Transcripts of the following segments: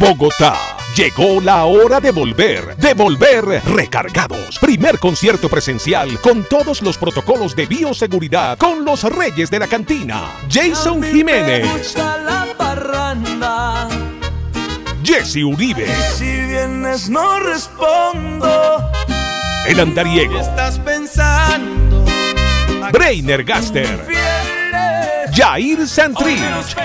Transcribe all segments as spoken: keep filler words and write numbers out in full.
Bogotá. Llegó la hora de volver, de volver recargados. Primer concierto presencial con todos los protocolos de bioseguridad con los Reyes de la Cantina. Jason Jiménez, Jesse Uribe, si vienes no respondo. El Andariego, Estás pensando, Breiner Gaster, Jair Santrich,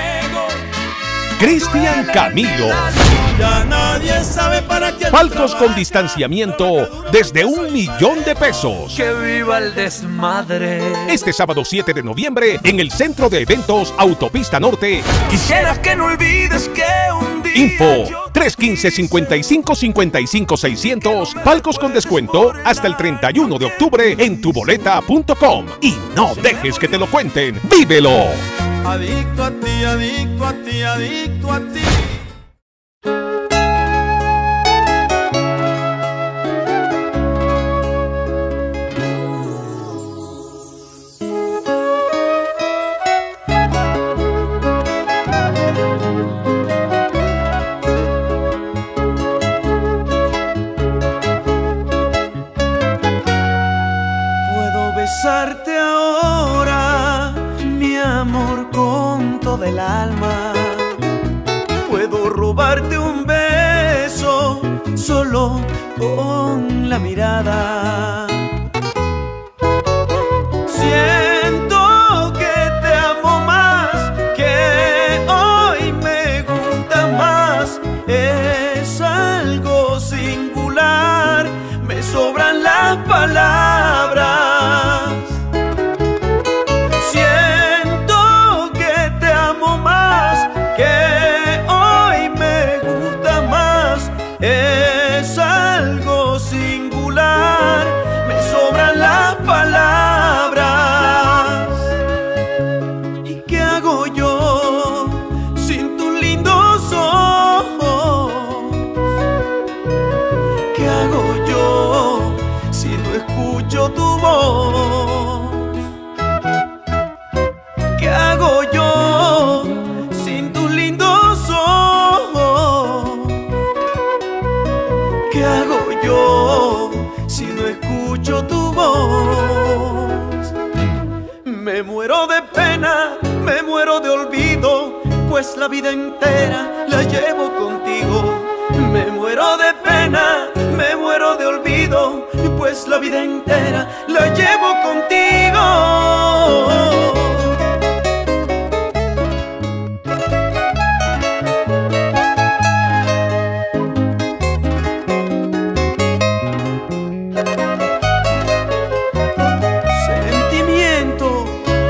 Cristian Camilo. ya nadie sabe para quién Palcos con trabaja. distanciamiento desde un millón de pesos. Que viva el desmadre. Este sábado siete de noviembre en el Centro de Eventos Autopista Norte. Quisiera que no olvides que un día Info yo- tres uno cinco, cincuenta y cinco, cincuenta y cinco, seiscientos. Palcos con descuento hasta el treinta y uno de octubre en tuboleta punto com. Y no dejes que te lo cuenten. ¡Vívelo! Adicto a ti, adicto a ti, adicto a ti. Puedo besarte ahora, mi amor, con todo el alma. Puedo robarte un beso solo con la mirada. Siento que te amo más, que hoy me gusta más. Es algo singular, me sobran las palabras. Siento que te amo más, que hoy me gusta más. Es algo singular, me sobran las palabras. ¿Y qué hago yo sin tus lindos ojos? ¿Qué hago yo si no escucho tu voz? ¿Qué hago yo sin tus lindos ojos? ¿Qué hago yo si no escucho tu voz? Me muero de pena, me muero de olvido, pues la vida entera la llevo contigo. Me muero de pena, me muero de olvido, pues la vida entera la llevo contigo. Sentimiento.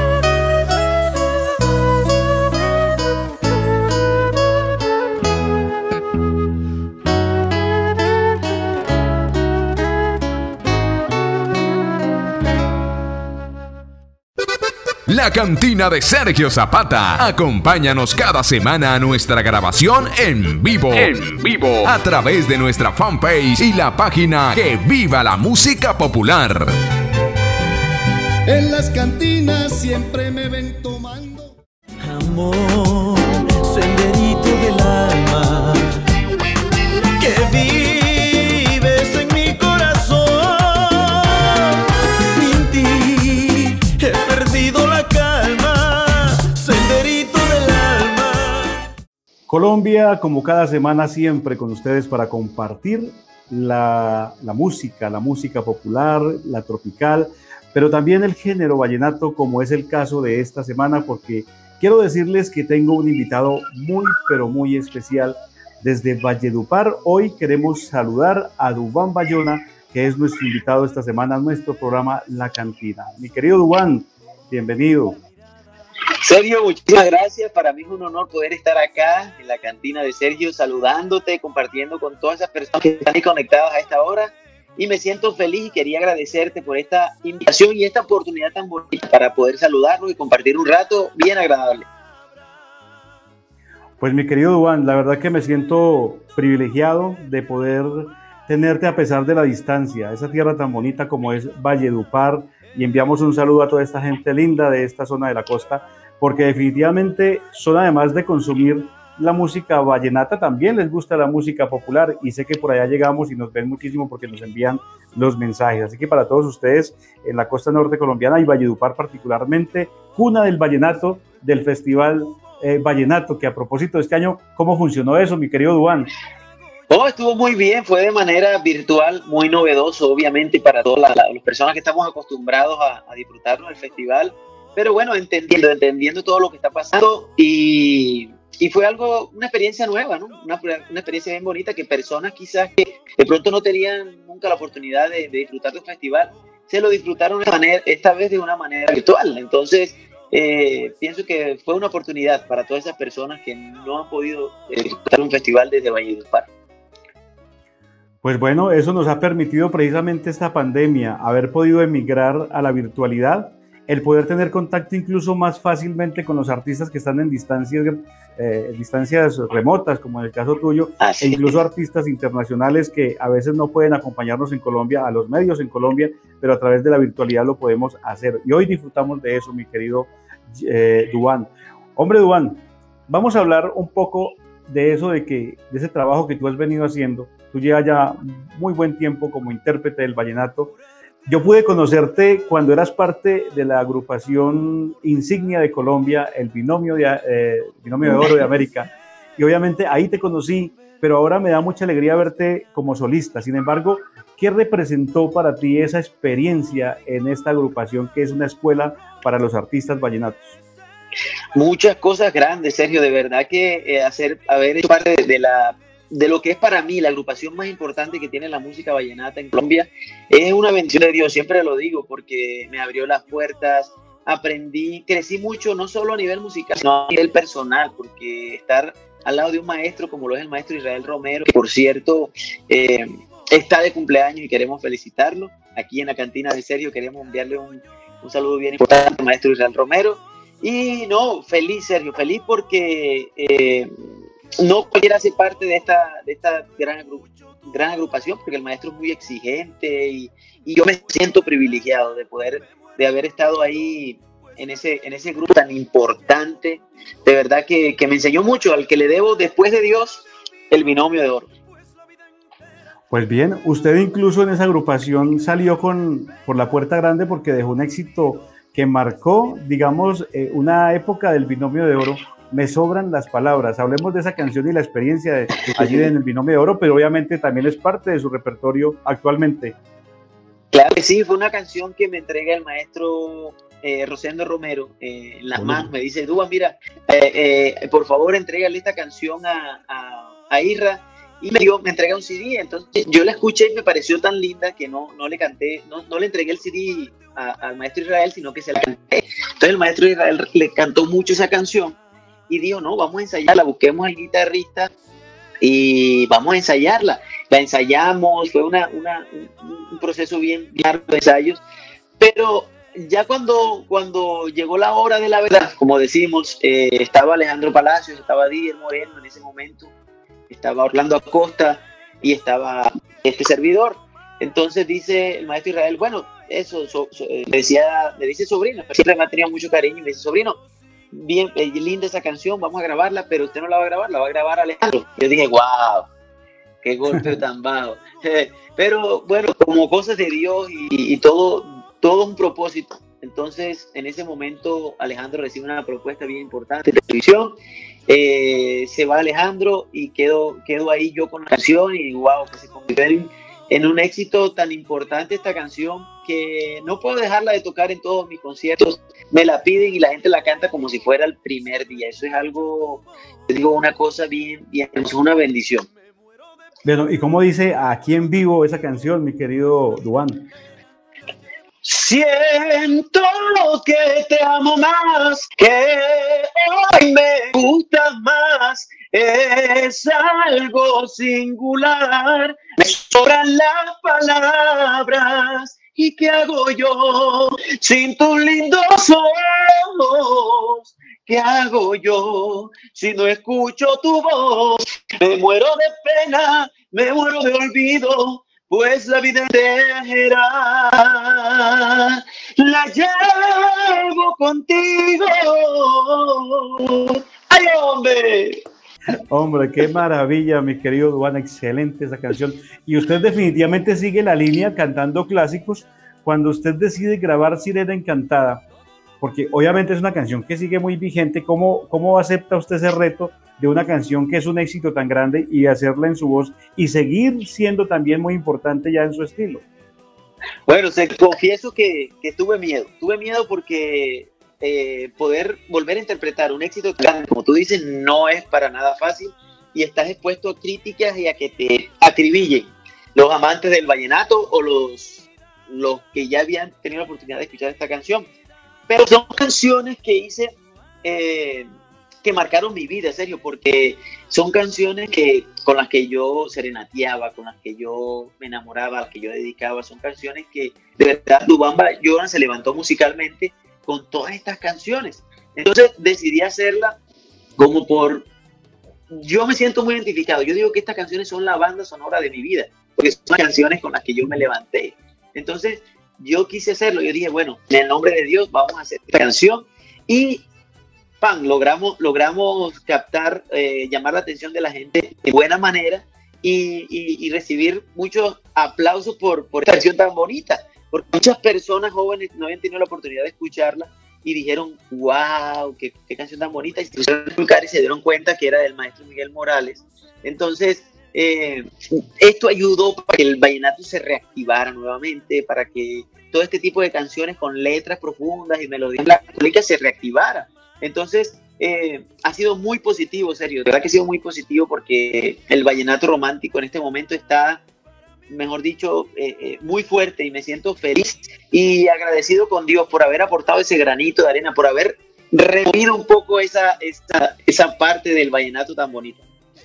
La Cantina de Sergio Zapata. Acompáñanos cada semana a nuestra grabación en vivo. En vivo. A través de nuestra fanpage y la página Que Viva la Música Popular. En las cantinas siempre me ven tomando. Amor, senderito del alma, que vives en mi corazón. Sin ti he perdido la calma, senderito del alma. Colombia, como cada semana, siempre con ustedes para compartir la, la música, la música popular, la tropical, pero también el género vallenato, como es el caso de esta semana, porque quiero decirles que tengo un invitado muy, pero muy especial desde Valledupar. Hoy queremos saludar a Duván Bayona, que es nuestro invitado esta semana a nuestro programa La Cantina. Mi querido Duván, bienvenido. Sergio, muchísimas gracias. Para mí es un honor poder estar acá en la cantina de Sergio, saludándote, compartiendo con todas esas personas que están ahí conectadas a esta hora. Y me siento feliz y quería agradecerte por esta invitación y esta oportunidad tan bonita para poder saludarnos y compartir un rato bien agradable. Pues mi querido Duván, la verdad que me siento privilegiado de poder tenerte a pesar de la distancia, esa tierra tan bonita como es Valledupar, y enviamos un saludo a toda esta gente linda de esta zona de la costa, porque definitivamente son, además de consumir la música vallenata, también les gusta la música popular y sé que por allá llegamos y nos ven muchísimo porque nos envían los mensajes. Así que para todos ustedes en la costa norte colombiana y Valledupar particularmente, cuna del vallenato, del Festival eh, Vallenato, que a propósito de este año, ¿cómo funcionó eso, mi querido Duván? Oh, estuvo muy bien, fue de manera virtual, muy novedoso, obviamente, para todas las, las personas que estamos acostumbrados a, a disfrutarnos del festival, pero bueno, entendiendo, entendiendo todo lo que está pasando y... Y fue algo, una experiencia nueva, ¿no? Una, una experiencia bien bonita que personas quizás que de pronto no tenían nunca la oportunidad de, de disfrutar de un festival, se lo disfrutaron de manera, esta vez de una manera virtual. Entonces, eh, pienso que fue una oportunidad para todas esas personas que no han podido eh, disfrutar un festival desde Valledupar. Pues bueno, eso nos ha permitido precisamente esta pandemia, haber podido emigrar a la virtualidad, el poder tener contacto incluso más fácilmente con los artistas que están en distancias, eh, distancias remotas, como en el caso tuyo, Así e incluso artistas internacionales que a veces no pueden acompañarnos en Colombia, a los medios en Colombia, pero a través de la virtualidad lo podemos hacer. Y hoy disfrutamos de eso, mi querido eh, Duván. Hombre, Duván, vamos a hablar un poco de eso, de, que, de ese trabajo que tú has venido haciendo. Tú llevas ya muy buen tiempo como intérprete del vallenato. Yo pude conocerte cuando eras parte de la agrupación insignia de Colombia, el Binomio de, eh, Binomio de Oro de América, y obviamente ahí te conocí, pero ahora me da mucha alegría verte como solista. Sin embargo, ¿qué representó para ti esa experiencia en esta agrupación que es una escuela para los artistas vallenatos? Muchas cosas grandes, Sergio, de verdad que eh, hacer, haber hecho parte de, de la... de lo que es para mí la agrupación más importante que tiene la música vallenata en Colombia, es una bendición de Dios, siempre lo digo, porque me abrió las puertas, aprendí, crecí mucho, no solo a nivel musical, sino a nivel personal, porque estar al lado de un maestro como lo es el maestro Israel Romero, que por cierto eh, está de cumpleaños y queremos felicitarlo, aquí en la cantina de Sergio queremos enviarle un, un saludo bien importante al maestro Israel Romero, y no, feliz Sergio, feliz porque... Eh, no cualquiera hace parte de esta, de esta gran, gran agrupación, porque el maestro es muy exigente y, y yo me siento privilegiado de poder, de haber estado ahí en ese, en ese grupo tan importante, de verdad que, que me enseñó mucho, al que le debo después de Dios el Binomio de Oro. Pues bien, usted incluso en esa agrupación salió con, por la puerta grande porque dejó un éxito que marcó, digamos, eh, una época del Binomio de Oro. Me sobran las palabras. Hablemos de esa canción y la experiencia de allí en el Binomio de Oro, pero obviamente también es parte de su repertorio actualmente. Claro que sí, fue una canción que me entrega el maestro eh, Rosendo Romero eh, en las manos. Me dice, Duván, mira, eh, eh, por favor, entrégale esta canción a, a, a Isra. Y me, dio, me entrega un C D. Entonces yo la escuché y me pareció tan linda que no, no le canté, no, no le entregué el C D a, al maestro Israel, sino que se la canté. Entonces el maestro Israel le cantó mucho esa canción. Y dijo, no, vamos a ensayarla, busquemos al guitarrista y vamos a ensayarla. La ensayamos, fue una, una, un, un proceso bien largo de ensayos, pero ya cuando, cuando llegó la hora de la verdad, como decimos, eh, estaba Alejandro Palacios, estaba Díaz Moreno en ese momento, estaba Orlando Acosta y estaba este servidor. Entonces dice el maestro Israel, bueno, eso, so, so, le, decía, le dice sobrino, siempre me ha tenido mucho cariño, y me dice, sobrino, bien, eh, linda esa canción, vamos a grabarla, pero usted no la va a grabar, la va a grabar Alejandro. Yo dije, wow, qué golpe tan bajo. Pero bueno, como cosas de Dios y, y todo, todo un propósito. Entonces, en ese momento, Alejandro recibe una propuesta bien importante de televisión. Eh, se va Alejandro y quedo, quedo ahí yo con la canción y wow, que se convirtió en, en un éxito tan importante esta canción que no puedo dejarla de tocar en todos mis conciertos. Me la piden y la gente la canta como si fuera el primer día. Eso es algo, te digo, una cosa bien, bien, es una bendición. Bueno, ¿y cómo dice aquí en vivo esa canción, mi querido Duván? Siento que te amo más, que hoy me gustas más, es algo singular, me sobran las palabras. ¿Y qué hago yo sin tus lindos ojos? ¿Qué hago yo si no escucho tu voz? Me muero de pena, me muero de olvido, pues la vida entera la llevo contigo. ¡Ay, hombre! Hombre, qué maravilla, mi querido Duan, excelente esa canción. Y usted definitivamente sigue la línea cantando clásicos cuando usted decide grabar Sirena Encantada, porque obviamente es una canción que sigue muy vigente. ¿Cómo, cómo acepta usted ese reto de una canción que es un éxito tan grande y hacerla en su voz y seguir siendo también muy importante ya en su estilo? Bueno, se, confieso que, que tuve miedo, tuve miedo porque eh, poder volver a interpretar un éxito tan grande, como tú dices, no es para nada fácil y estás expuesto a críticas y a que te acribillen los amantes del vallenato o los, los que ya habían tenido la oportunidad de escuchar esta canción. Pero son canciones que hice, eh, que marcaron mi vida, Sergio, porque son canciones que, con las que yo serenateaba, con las que yo me enamoraba, a las que yo dedicaba. Son canciones que, de verdad, Duván Bayona se levantó musicalmente con todas estas canciones. Entonces decidí hacerla como por... Yo me siento muy identificado. Yo digo que estas canciones son la banda sonora de mi vida, porque son canciones con las que yo me levanté. Entonces yo quise hacerlo. Yo dije, bueno, en el nombre de Dios vamos a hacer esta canción. Y ¡pam! Logramos, logramos captar, eh, llamar la atención de la gente de buena manera y, y, y recibir muchos aplausos por, por esta canción tan bonita. Porque muchas personas jóvenes no habían tenido la oportunidad de escucharla y dijeron, wow, qué, qué canción tan bonita. Y se pusieron a buscar y se dieron cuenta que era del maestro Miguel Morales. Entonces, eh, esto ayudó para que el vallenato se reactivara nuevamente, para que todo este tipo de canciones con letras profundas y melodías melancólicas se reactivaran. Entonces, eh, ha sido muy positivo, serio, de verdad que ha sido muy positivo porque el vallenato romántico en este momento está, mejor dicho, eh, eh, muy fuerte y me siento feliz y agradecido con Dios por haber aportado ese granito de arena, por haber removido un poco esa, esa, esa parte del vallenato tan bonito.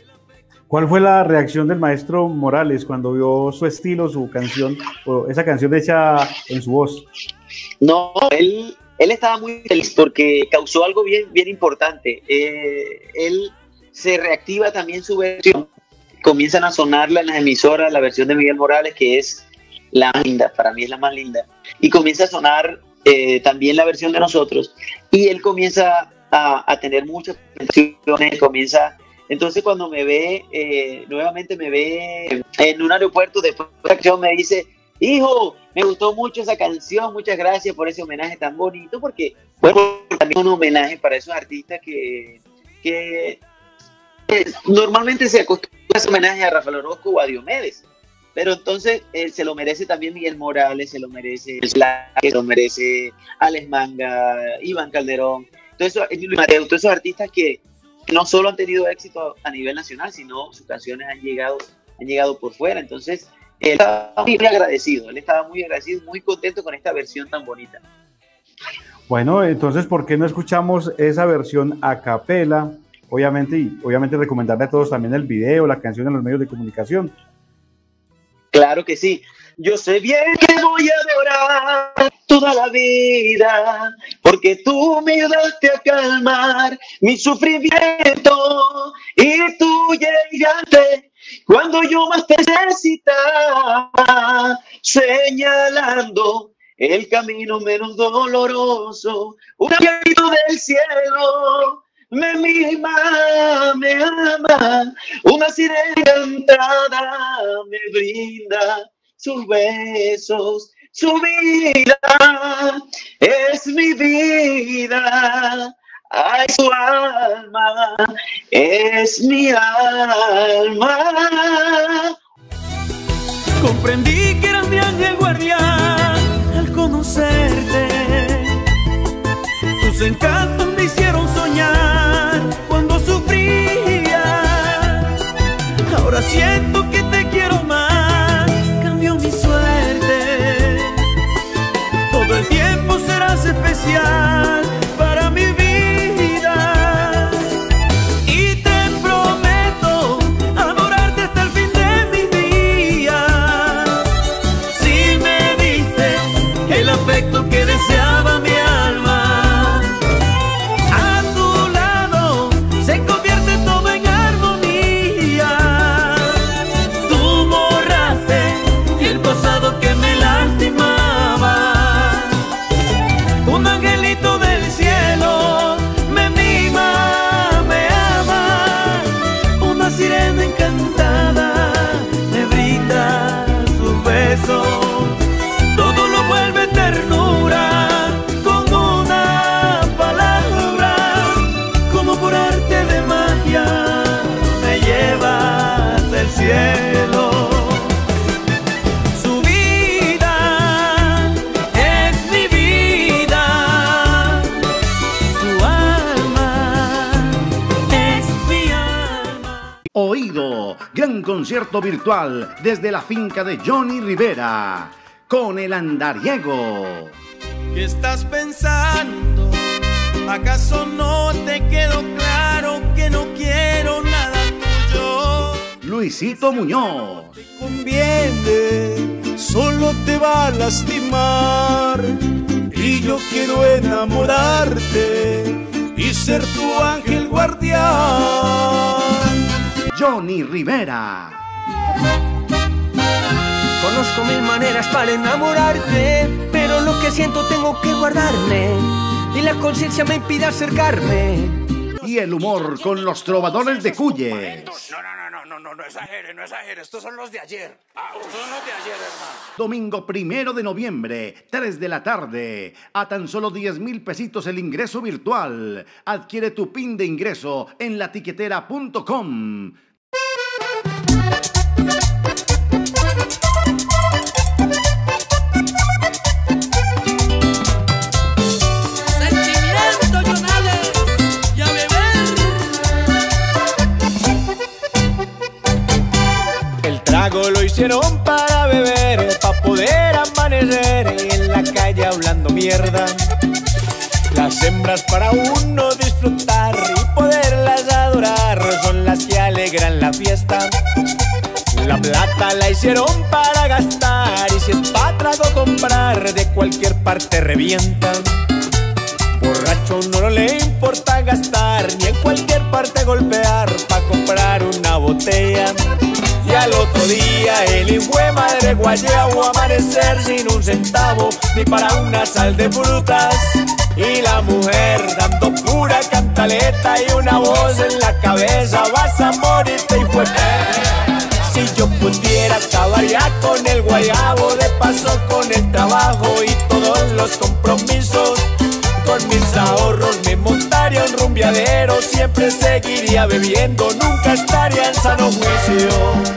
¿Cuál fue la reacción del maestro Morales cuando vio su estilo, su canción, o esa canción hecha en su voz? No, él... Él estaba muy feliz porque causó algo bien, bien importante. Eh, él se reactiva también su versión. Comienzan a sonarla en las emisoras, la versión de Miguel Morales, que es la más linda, para mí es la más linda. Y comienza a sonar eh, también la versión de nosotros. Y él comienza a, a tener muchas presentaciones, comienza... Entonces cuando me ve, eh, nuevamente me ve en un aeropuerto, después de la acción me dice... Hijo, me gustó mucho esa canción, muchas gracias por ese homenaje tan bonito, porque bueno, también un homenaje para esos artistas que, que, que normalmente se acostumbra a hacer homenaje a Rafael Orozco o a Diomedes, pero entonces eh, se lo merece también Miguel Morales, se lo merece se lo merece Alex Manga, Iván Calderón, todo eso, Luis Mateo, todos esos artistas que no solo han tenido éxito a nivel nacional, sino sus canciones han llegado, han llegado por fuera. Entonces él estaba muy agradecido, él estaba muy agradecido, muy contento con esta versión tan bonita. Bueno, entonces, ¿por qué no escuchamos esa versión a capela? Obviamente, y obviamente recomendarle a todos también el video, la canción en los medios de comunicación. Claro que sí. Yo sé bien que voy a adorar toda la vida, porque tú me ayudaste a calmar mi sufrimiento y tú llegaste cuando yo más te necesitaba, señalando el camino menos doloroso, un angelito del cielo me mima, me ama, una sirena encantada me brinda sus besos, su vida es mi vida, ay, su alma es mi alma. Comprendí que eras mi ángel guardián al conocerte. Tus encantos me hicieron soñar cuando sufría. Ahora siento que te quiero más, cambió mi suerte. Todo el tiempo serás especial para mi vida. Y te prometo adorarte hasta el fin de mis días. Si me diste el afecto que deseaba mi alma, a tu lado arte de magia me lleva hasta el cielo. Su vida es mi vida, su alma es mi alma. Oído, gran concierto virtual desde la finca de Johnny Rivera con el andariego. ¿Qué estás pensando? ¿Acaso no te quedó claro que no quiero nada tuyo? Luisito Muñoz. Te conviene, solo te va a lastimar. Y yo quiero enamorarte y ser tu ángel guardián. Johnny Rivera. Conozco mil maneras para enamorarte, pero lo que siento tengo que guardarme y la conciencia me impide acercarme. Y el humor con los trovadores de Cuyes. No, no, no, no, no, no, no exagere, no exagere. Estos son los de ayer. Ah, estos son los de ayer, hermano. Domingo primero de noviembre, tres de la tarde. A tan solo diez mil pesitos el ingreso virtual. Adquiere tu pin de ingreso en latiquetera punto com. Lo hicieron para beber, para poder amanecer en la calle hablando mierda. Las hembras para uno disfrutar y poderlas adorar son las que alegran la fiesta. La plata la hicieron para gastar y si es pa' trago comprar de cualquier parte revienta. Borracho no le importa gastar ni en cualquier parte golpear pa' comprar una botella. Y al otro día el hijo de madre guayabo amanecer sin un centavo ni para una sal de frutas. Y la mujer dando pura cantaleta y una voz en la cabeza: vas a morirte, hijo de... Si yo pudiera acabar ya con el guayabo, de paso con el trabajo y todos los compromisos. Con mis ahorros me montaría un rumbeadero, siempre seguiría bebiendo, nunca estaría en sano juicio.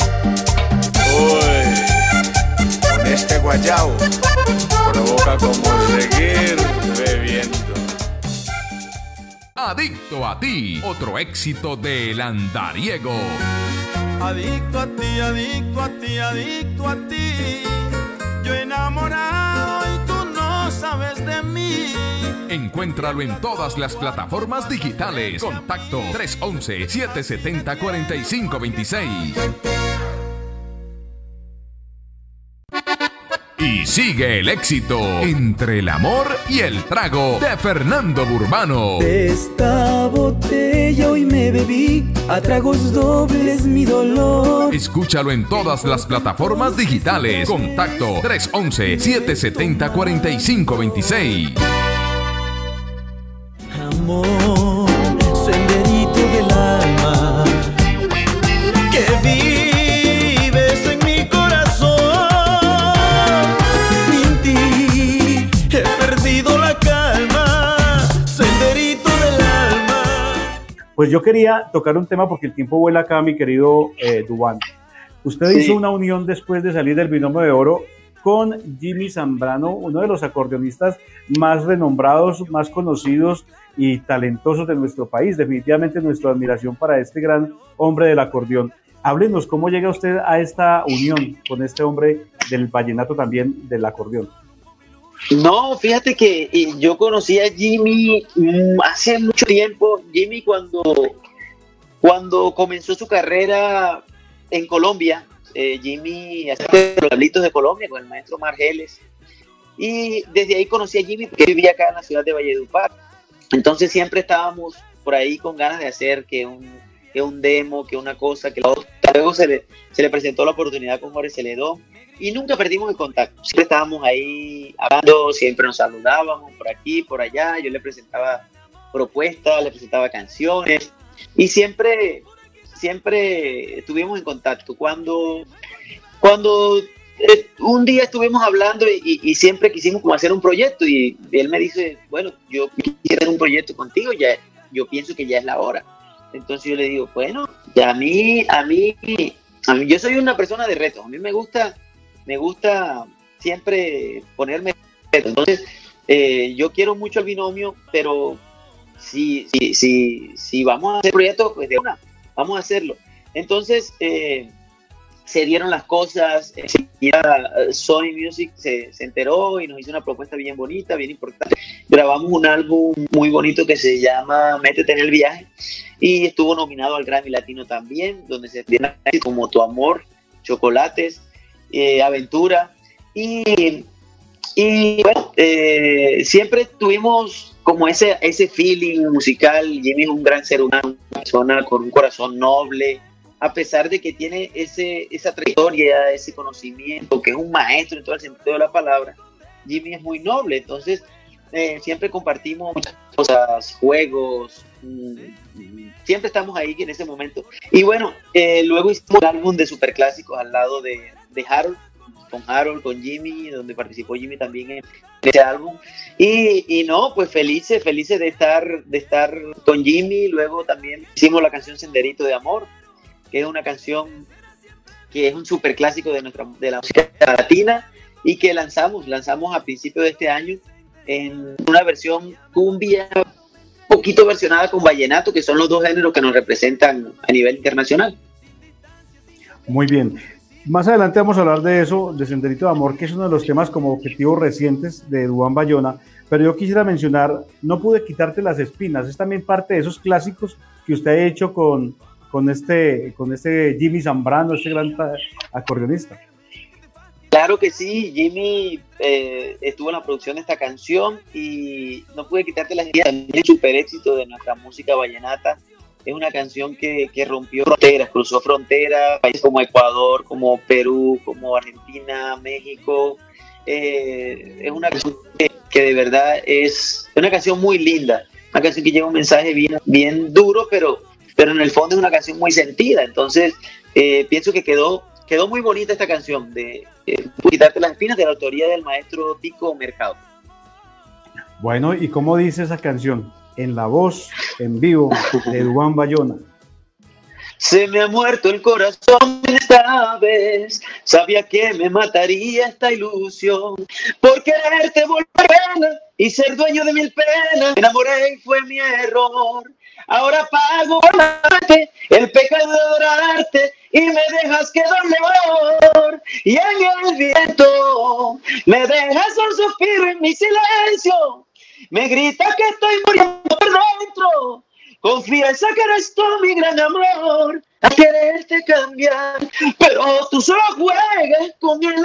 Uy, con este guayabo provoca como seguir bebiendo. Adicto a ti, otro éxito del andariego. Adicto a ti, adicto a ti, adicto a ti. Yo enamorado y tú no sabes de mí. Encuéntralo en todas las plataformas digitales. Contacto tres once, siete setenta, cuarenta y cinco veintiséis. Y sigue el éxito Entre el amor y el trago de Fernando Burbano. De esta botella hoy me bebí, a tragos dobles mi dolor. Escúchalo en todas las plataformas digitales. Contacto tres once, siete setenta, cuarenta y cinco veintiséis. Amor, senderito del alma, que vives en mi corazón. Sin ti he perdido la calma, senderito del alma. Pues yo quería tocar un tema porque el tiempo vuela acá, mi querido eh, Duván. Usted sí hizo una unión después de salir del Binomio de Oro con Jimmy Zambrano, uno de los acordeonistas más renombrados, más conocidos y talentosos de nuestro país. Definitivamente nuestra admiración para este gran hombre del acordeón. Háblenos, ¿cómo llega usted a esta unión con este hombre del vallenato también del acordeón? No, fíjate que yo conocí a Jimmy hace mucho tiempo. Jimmy cuando, cuando comenzó su carrera en Colombia, eh, Jimmy hacía los Carlitos de Colombia con el maestro Margeles. Y desde ahí conocí a Jimmy porque vivía acá en la ciudad de Valledupar. Entonces siempre estábamos por ahí con ganas de hacer que un, que un demo, que una cosa, que la otra. Luego se le, se le presentó la oportunidad con Jorge Celedón y nunca perdimos el contacto. Siempre estábamos ahí hablando, siempre nos saludábamos por aquí, por allá. Yo le presentaba propuestas, le presentaba canciones y siempre, siempre estuvimos en contacto. Cuando, cuando eh, un día estuvimos hablando y, y siempre quisimos como hacer un proyecto y él me dice, bueno, yo quisiera hacer un proyecto contigo, ya, yo pienso que ya es la hora. Entonces yo le digo, bueno, a mí, a mí, a mí, yo soy una persona de retos. A mí me gusta, me gusta siempre ponerme retos. Entonces, eh, yo quiero mucho el binomio, pero si, si, si, si vamos a hacer proyectos, pues de una, vamos a hacerlo. Entonces, eh, se dieron las cosas, eh, Sony Music se, se enteró y nos hizo una propuesta bien bonita, bien importante. Grabamos un álbum muy bonito que se llama Métete en el Viaje y estuvo nominado al Grammy Latino también, donde se tiene como Tu Amor, Chocolates, eh, Aventura y, y bueno, eh, siempre tuvimos como ese, ese feeling musical. Jimmy es un gran ser humano, una persona con un corazón noble, a pesar de que tiene ese, esa trayectoria, ese conocimiento, que es un maestro en todo el sentido de la palabra. Jimmy es muy noble, entonces eh, siempre compartimos muchas cosas, juegos, mmm, siempre estamos ahí en ese momento. Y bueno, eh, luego hicimos un álbum de superclásicos al lado de, de Harold, con Harold, con Jimmy, donde participó Jimmy también en ese álbum. Y, y no, pues felices, felices de estar, de estar con Jimmy. Luego también hicimos la canción Senderito de Amor, que es una canción que es un super clásico de, nuestra, de la música latina y que lanzamos, lanzamos a principios de este año en una versión cumbia, un poquito versionada con vallenato, que son los dos géneros que nos representan a nivel internacional. Muy bien. Más adelante vamos a hablar de eso, de Senderito de Amor, que es uno de los temas como objetivos recientes de Duván Bayona, pero yo quisiera mencionar No Pude Quitarte las Espinas, es también parte de esos clásicos que usted ha hecho con... con este, con este Jimmy Zambrano, este gran acordeonista. Claro que sí, Jimmy eh, estuvo en la producción de esta canción y No Pude Quitarte las Espinas, también es un super éxito de nuestra música vallenata. Es una canción que, que rompió fronteras, cruzó fronteras, países como Ecuador, como Perú, como Argentina, México. Eh, es una canción que, que de verdad es una canción muy linda, una canción que lleva un mensaje bien, bien duro, pero pero en el fondo es una canción muy sentida. Entonces eh, pienso que quedó, quedó muy bonita esta canción de eh, Quitarte las Espinas, de la autoría del maestro Tico Mercado. Bueno, ¿y cómo dice esa canción? En la voz, en vivo, de Duván Bayona. Se me ha muerto el corazón esta vez, sabía que me mataría esta ilusión, por quererte volver y ser dueño de mil penas, me enamoré y fue mi error. Ahora pago el pecado de adorarte y me dejas que dolor. Y en el viento me dejas un suspiro en mi silencio. Me grita que estoy muriendo por dentro. Confiesa que eres tú mi gran amor. A quererte cambiar, pero tú solo juegas con el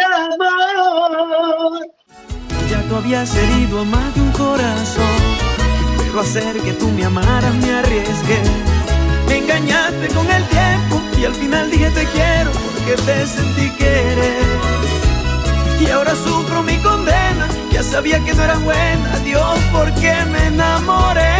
amor. Ya tú habías herido a más de un corazón, pero hacer que tú me amaras me arriesgué. Me engañaste con el tiempo y al final dije te quiero porque te sentí querer. Y ahora sufro mi condena, ya sabía que no era buena, Dios, porque me enamoré.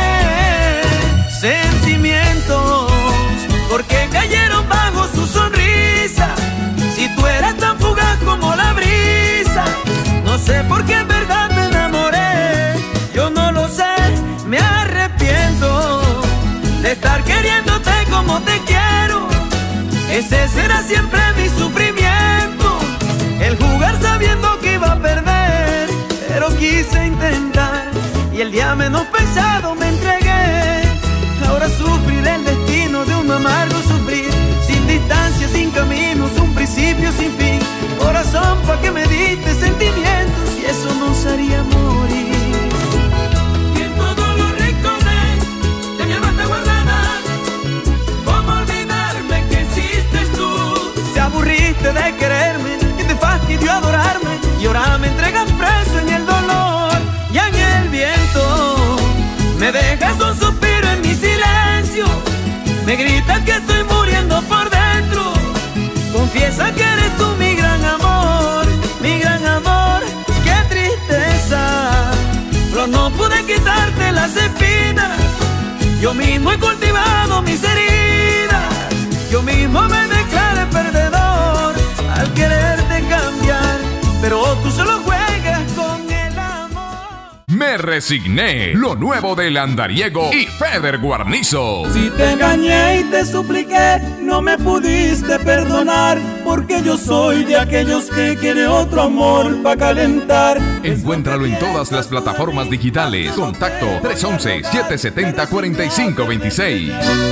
Sentimientos, porque cayeron bajo su sonrisa. Si tú eras tan fugaz como la brisa, no sé por qué en verdad me enamoré. Yo no lo sé, me arrepiento de estar queriéndote como te quiero. Ese será siempre mi sufrimiento, el jugar sabiendo que iba a perder. Pero quise intentar y el día menos pensado me entregué. Ahora sufriré el destino de un amargo sufrir, sin distancia, sin caminos, un principio sin fin. Corazón, pa' que me diste sentimientos y eso nos haría morir. Y en todo lo recordé de mi alma está guardada. ¿Cómo olvidarme que existes tú? Te aburriste de quererme y te fastidió adorarme, y ahora me entregas preso en el dolor. Y en el viento me dejas un suspiro en mi silencio. Me gritas que estoy muriendo por dentro. Confiesa que eres tú mi gran amor, mi gran amor. Qué tristeza, pero no pude quitarte las espinas. Yo mismo he cultivado mis heridas. Yo mismo me declaré perdedor al quererte cambiar, pero tú solo juegas con el amor. Me resigné. Lo nuevo del Andariego y Feder Guarnizo. Si te engañé y te supliqué, no me pudiste perdonar, porque yo soy de aquellos que quiere otro amor para calentar. Encuéntralo en todas las plataformas digitales. Contacto tres once, siete setenta, cuarenta y cinco veintiséis.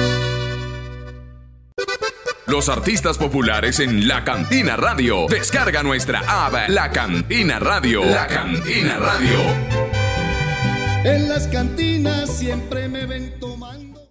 Los artistas populares en La Cantina Radio. Descarga nuestra app La Cantina Radio. La Cantina Radio. En las cantinas siempre me ven tomando.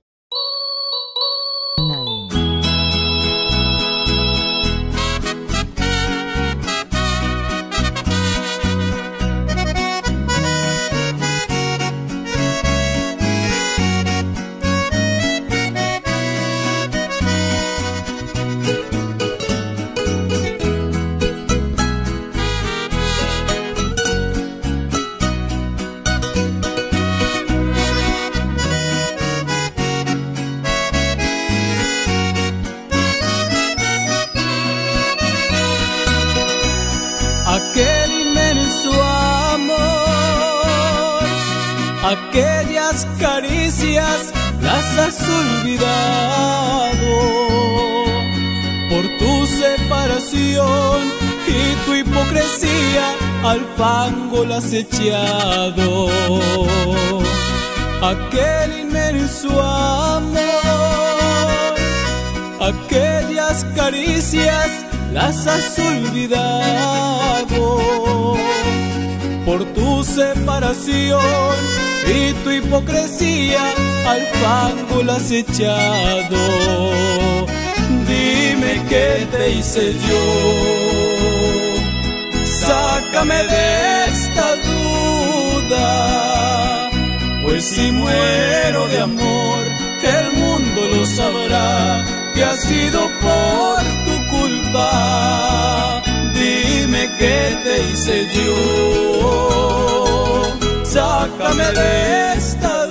Aquel inmenso amor, aquellas caricias las has olvidado. Por tu separación y tu hipocresía al fango las has echado. Aquel inmenso amor, aquellas caricias las has olvidado. Por tu separación y tu hipocresía al fango las has echado. Dime qué te hice yo, sácame de esta duda, pues si muero de amor el mundo lo sabrá que ha sido por tu culpa. Dime qué te hice yo, sácame de esta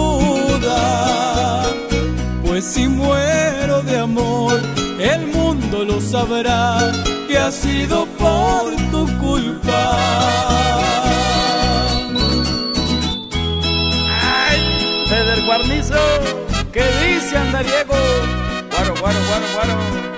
duda, pues si muero de amor el mundo lo sabrá que ha sido por tu culpa. ¡Ay, Feder Guarnizo! ¿Qué dice Andariego? Guaro, guaro, guaro, guaro.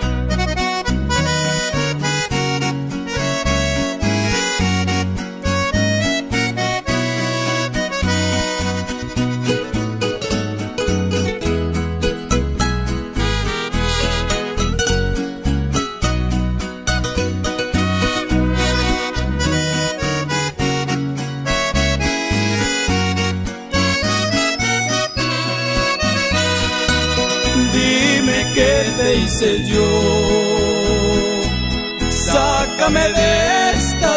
¿Qué te hice yo? Sácame de esta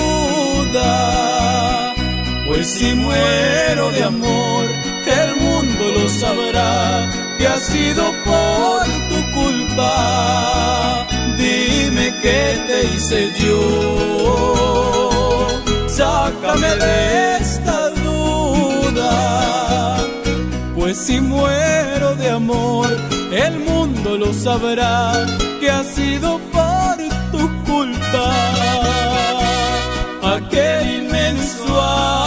duda, pues si muero de amor el mundo lo sabrá que ha sido por tu culpa. Dime qué te hice yo, sácame de esta duda, pues si muero de amor el mundo lo sabrá que ha sido por tu culpa. Aquel inmenso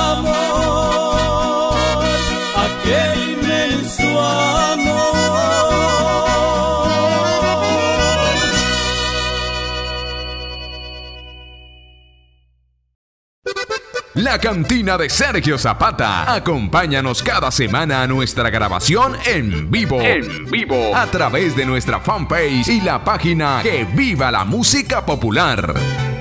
amor, aquel inmenso amor. La Cantina de Sergio Zapata. Acompáñanos cada semana a nuestra grabación en vivo. En vivo. A través de nuestra fanpage y la página Que Viva la Música Popular.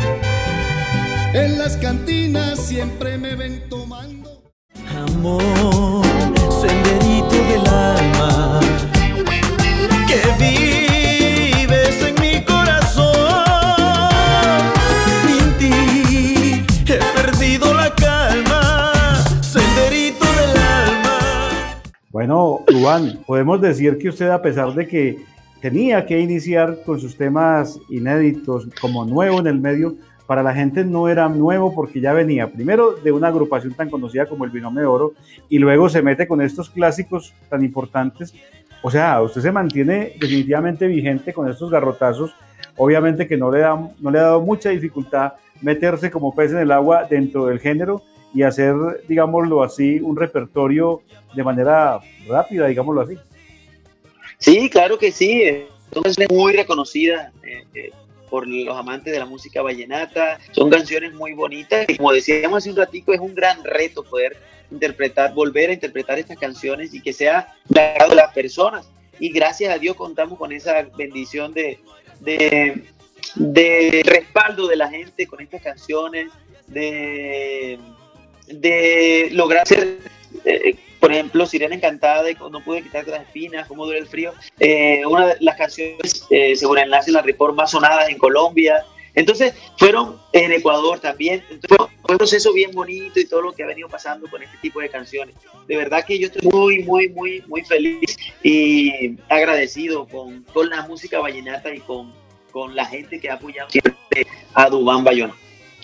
En las cantinas siempre me ven tomando. Amor, senderito del alma, que vives en mi corazón. Sin ti he perdido la calma, senderito del alma. Bueno, Iván, podemos decir que usted, a pesar de que tenía que iniciar con sus temas inéditos como nuevo en el medio, para la gente no era nuevo porque ya venía primero de una agrupación tan conocida como el Binomio de Oro y luego se mete con estos clásicos tan importantes. O sea, usted se mantiene definitivamente vigente con estos garrotazos. Obviamente que no le, da, no le ha dado mucha dificultad meterse como pez en el agua dentro del género y hacer, digámoslo así, un repertorio de manera rápida, digámoslo así. Sí, claro que sí, son canciones muy reconocidas eh, eh, por los amantes de la música vallenata, son canciones muy bonitas y como decíamos hace un ratico, es un gran reto poder interpretar, volver a interpretar estas canciones y que sea de las personas, y gracias a Dios contamos con esa bendición de, de, de respaldo de la gente con estas canciones, de, de lograr ser, eh, por ejemplo, Sirena Encantada y No Pude Quitarte las Espinas, Cómo Duele el Frío, eh, una de las canciones, eh, según el Enlace en la Report, más sonadas en Colombia. Entonces fueron en Ecuador también. Entonces, fue, fue un proceso bien bonito y todo lo que ha venido pasando con este tipo de canciones. De verdad que yo estoy muy, muy, muy, muy feliz y agradecido con, con la música vallenata y con, con la gente que ha apoyado siempre a Duván Bayona.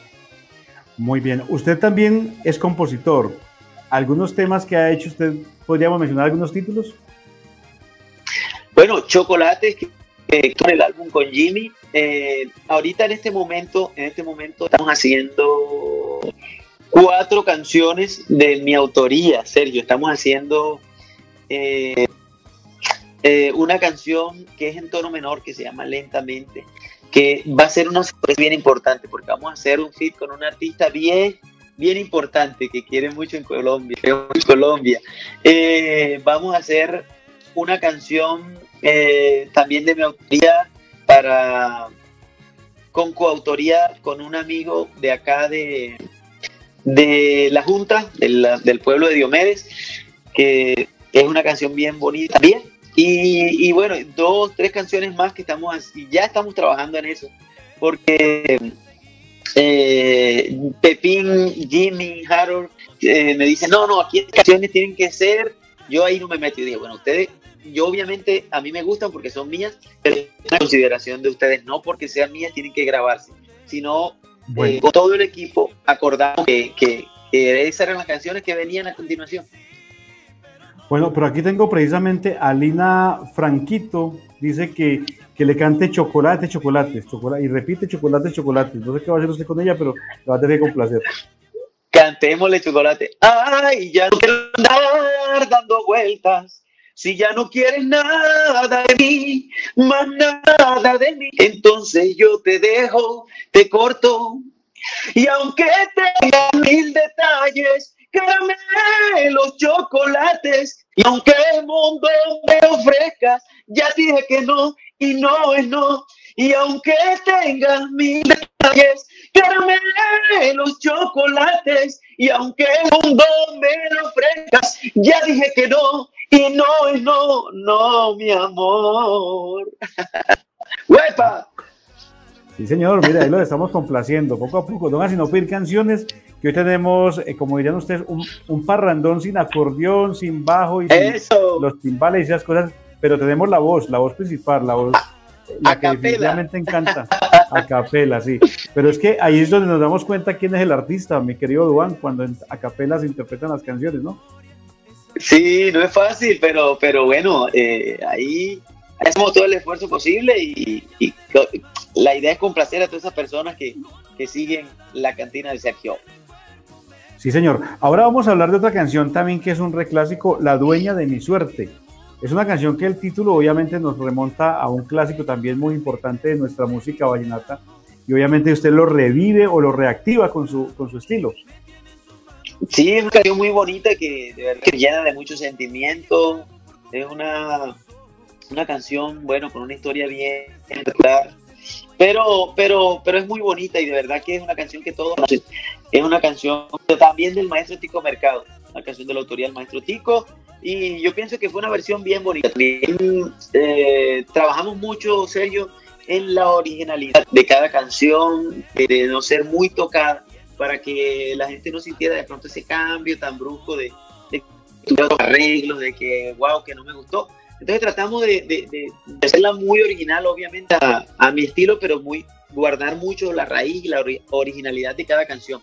Muy bien. Usted también es compositor. ¿Algunos temas que ha hecho usted, podríamos mencionar algunos títulos? Bueno, Chocolates, que, que con el álbum con Jimmy. Eh, ahorita en este momento, en este momento estamos haciendo cuatro canciones de mi autoría, Sergio. Estamos haciendo eh, eh, una canción que es en tono menor, que se llama Lentamente, que va a ser una sorpresa bien importante, porque vamos a hacer un feat con un artista bien, bien importante, que quiere mucho en Colombia, en Colombia. Eh, vamos a hacer una canción eh, también de mi autoría, para, con coautoría con un amigo de acá de, de la Junta, de la, del pueblo de Diomedes, que es una canción bien bonita también. Y, y bueno, dos, tres canciones más que estamos así, ya estamos trabajando en eso, porque eh, Pepín, Jimmy, Harold eh, me dicen, no, no, aquí las canciones tienen que ser, yo ahí no me meto. Y digo, bueno, ustedes, yo obviamente a mí me gustan porque son mías, pero es una consideración de ustedes, no porque sean mías tienen que grabarse, sino bueno. eh, con todo el equipo acordamos que, que, que esas eran las canciones que venían a continuación. Bueno, pero aquí tengo precisamente a Lina Franquito, dice que, que le cante chocolate, chocolates, chocolate, y repite chocolate, chocolates. No sé qué va a hacer usted con ella, pero la va a tener que complacer. Cantémosle chocolate. Ay, ya no quiero andar dando vueltas. Si ya no quieres nada de mí, más nada de mí, entonces yo te dejo, te corto. Y aunque tenga mil detalles, caramelos, chocolates, y aunque el mundo me ofrezca, ya dije que no, y no es no. Y aunque tengas mil detalles, caramelos, chocolates, y aunque el mundo me lo ofrezcas, ya dije que no, y no es no, no, mi amor. ¡Huepa! Sí, señor, mira, ahí lo estamos complaciendo poco a poco. No, sino pedir canciones, que hoy tenemos, eh, como dirían ustedes, un, un parrandón sin acordeón, sin bajo y sin los timbales y esas cosas, pero tenemos la voz, la voz principal, la voz la a que definitivamente encanta, a capela, sí. Pero es que ahí es donde nos damos cuenta quién es el artista, mi querido Duván, cuando en, a capela se interpretan las canciones, ¿no? Sí, no es fácil, pero, pero bueno, eh, ahí hacemos todo el esfuerzo posible y, y la idea es complacer a todas esas personas que, que siguen la cantina de Sergio. Sí, señor. Ahora vamos a hablar de otra canción también que es un reclásico, La Dueña de mi Suerte. Es una canción que el título obviamente nos remonta a un clásico también muy importante de nuestra música vallenata y obviamente usted lo revive o lo reactiva con su, con su estilo. Sí, es una canción muy bonita que de verdad que llena de mucho sentimiento. Es una, una canción, bueno, con una historia bien clara, pero, pero, pero es muy bonita y de verdad que es una canción que todos conocen. Es una canción también del maestro Tico Mercado, una canción de la autoría del maestro Tico, y yo pienso que fue una versión bien bonita. También eh, trabajamos mucho, Sergio, en la originalidad de cada canción, de no ser muy tocada, para que la gente no sintiera de pronto ese cambio tan brusco de, de, de los arreglos, de que wow, que no me gustó. Entonces tratamos de, de, de, de hacerla muy original, obviamente a, a mi estilo, pero muy guardar mucho la raíz y la ori originalidad de cada canción.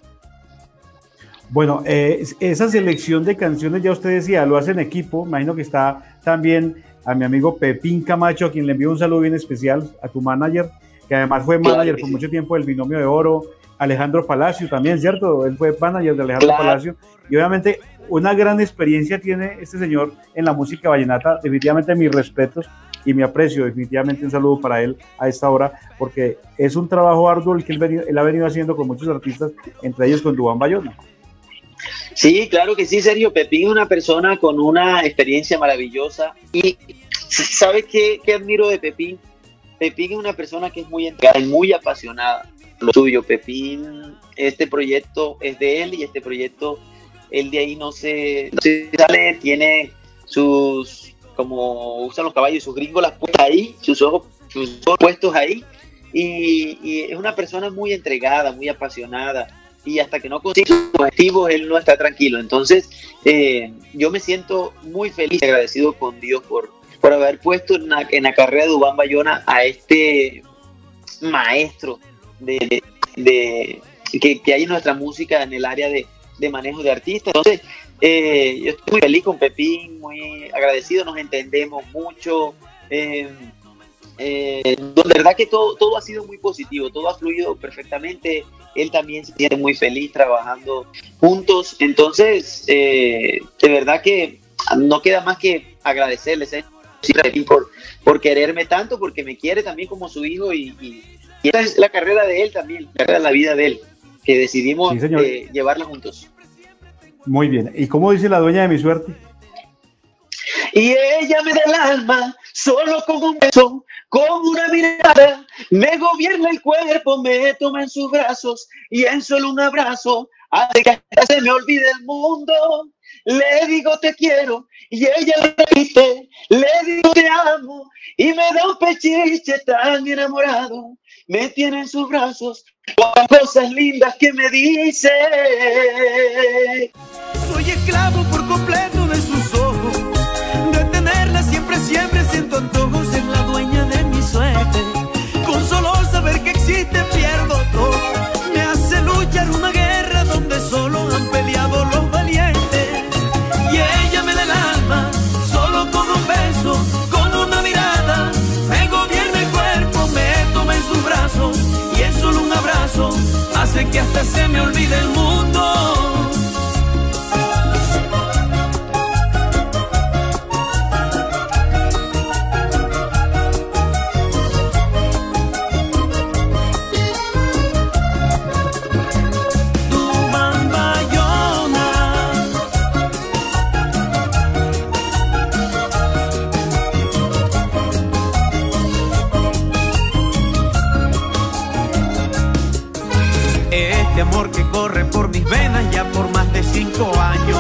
Bueno, eh, esa selección de canciones, ya usted decía, lo hace en equipo. Imagino que está también a mi amigo Pepín Camacho, a quien le envío un saludo bien especial, a tu manager, que además fue manager por mucho tiempo del Binomio de Oro, Alejandro Palacio también, ¿cierto? Él fue manager de Alejandro claro. Palacio. Y obviamente una gran experiencia tiene este señor en la música vallenata. Definitivamente mis respetos y mi aprecio. Definitivamente un saludo para él a esta hora, porque es un trabajo arduo el que él, venido, él ha venido haciendo con muchos artistas, entre ellos con Duván Bayona. Sí, claro que sí, Sergio. Pepín es una persona con una experiencia maravillosa. Y ¿sabes qué, qué admiro de Pepín? Pepín es una persona que es muy entregada y muy apasionada. Lo suyo, Pepín, este proyecto es de él y este proyecto, él de ahí no se, no se sale, tiene sus, como usan los caballos, sus gringolas puestas ahí, sus ojos, sus ojos puestos ahí, y, y es una persona muy entregada, muy apasionada, y hasta que no consigue sus objetivos, él no está tranquilo. Entonces, eh, yo me siento muy feliz y agradecido con Dios por, por haber puesto en la, en la carrera de Duván Bayona a este maestro De, de, de que, que hay en nuestra música en el área de, de manejo de artistas. Entonces, eh, yo estoy muy feliz con Pepín, muy agradecido, nos entendemos mucho. Eh, eh, de verdad que todo, todo ha sido muy positivo, todo ha fluido perfectamente. Él también se siente muy feliz trabajando juntos. Entonces, eh, de verdad que no queda más que agradecerles eh, por, por quererme tanto, porque me quiere también como su hijo y, y Y esta es la carrera de él también, la carrera de la vida de él, que decidimos sí, eh, llevarla juntos. Muy bien. ¿Y cómo dice la dueña de mi suerte? Y ella me da el alma, solo con un beso, con una mirada, me gobierna el cuerpo, me toma en sus brazos, y en solo un abrazo, hace que hasta se me olvide el mundo. Le digo te quiero, y ella le repite, le digo te amo, y me da un pechiche tan enamorado, me tiene en sus brazos, con cosas lindas que me dice. Soy esclavo por completo de sus ojos, de tenerla siempre, siempre siento antojos, es la dueña de mi suerte. Con solo saber que existe pierdo todo, me hace luchar una guerra donde solo han peleado los valientes. Y ella me da el alma, solo con un beso, con una mirada, me gobierna el cuerpo, me toma en sus brazos, y en solo un abrazo, hace que hasta se me olvide el mundo. Amor que corre por mis venas ya por más de cinco años,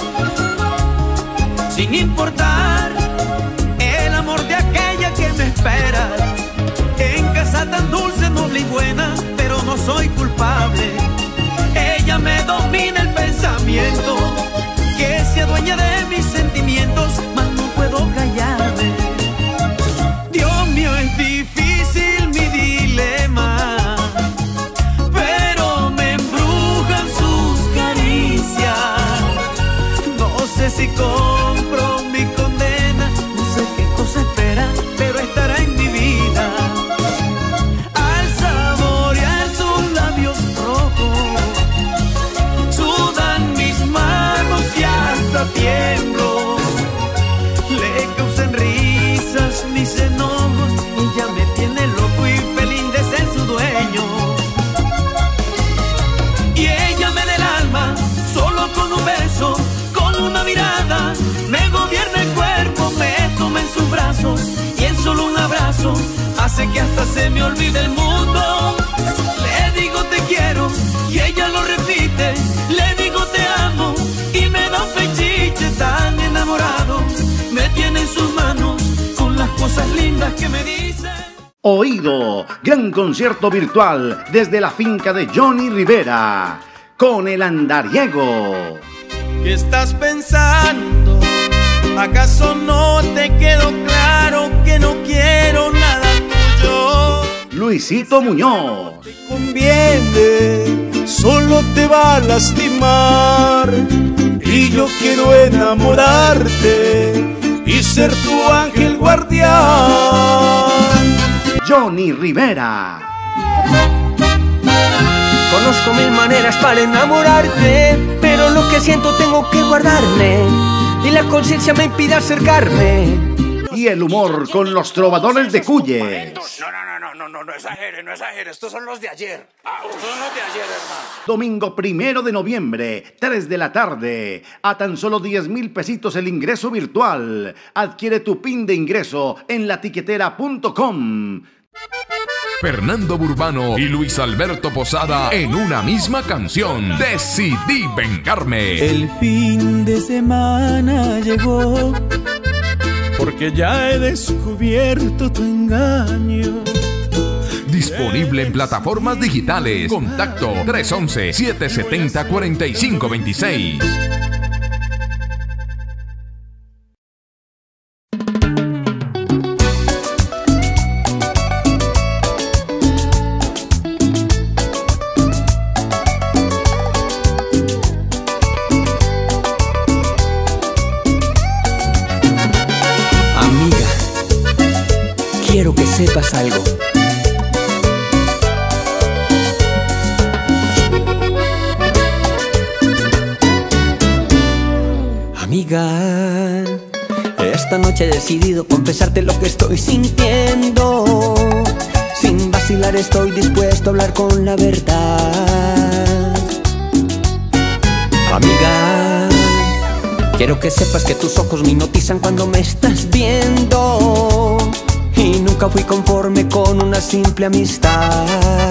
sin importar el amor de aquella que me espera, en casa tan dulce, noble y buena, pero no soy culpable. Ella me domina el pensamiento, que se adueña de mis sentimientos, mas no puedo callarme. Dios mío, es difícil mi dilema, si compro mi condena, no sé qué cosa espera, pero estará en mi vida. Al saborear sus labios rojos, sudan mis manos y hasta tiemblo. Le causan risas mis enojos, ella me tiene loco y feliz de ser su dueño. Y ella me da el alma, solo con un beso, una mirada, me gobierna el cuerpo, me toma en sus brazos, y en solo un abrazo hace que hasta se me olvide el mundo. Le digo te quiero y ella lo repite, le digo te amo y me da un pechiche tan enamorado, me tiene en sus manos con las cosas lindas que me dice. Oído, gran concierto virtual desde la finca de Johnny Rivera con el andariego. ¿Qué estás pensando? ¿Acaso no te quedó claro que no quiero nada tuyo? Luisito Muñoz. Te conviene, solo te va a lastimar. Y yo quiero enamorarte y ser tu ángel guardián. Johnny Rivera. Conozco mil maneras para enamorarte, pero lo que siento tengo que guardarme y la conciencia me impide acercarme. Y el humor con los trovadores de Cuyes. No, no, no, no, no, no, no exagere, no exagere. Estos son los de ayer. Ah, estos son los de ayer, hermano. Domingo primero de noviembre, tres de la tarde. A tan solo diez mil pesitos el ingreso virtual. Adquiere tu pin de ingreso en la tiquetera punto com. Fernando Burbano y Luis Alberto Posada en una misma canción. Decidí vengarme. El fin de semana llegó, porque ya he descubierto tu engaño. Disponible en plataformas digitales. Contacto tres once, siete setenta, cuarenta y cinco veintiséis. Quiero que sepas algo. Amiga, esta noche he decidido confesarte lo que estoy sintiendo. Sin vacilar estoy dispuesto a hablar con la verdad. Amiga, quiero que sepas que tus ojos me hipnotizan cuando me estás viendo. Y nunca fui conforme con una simple amistad.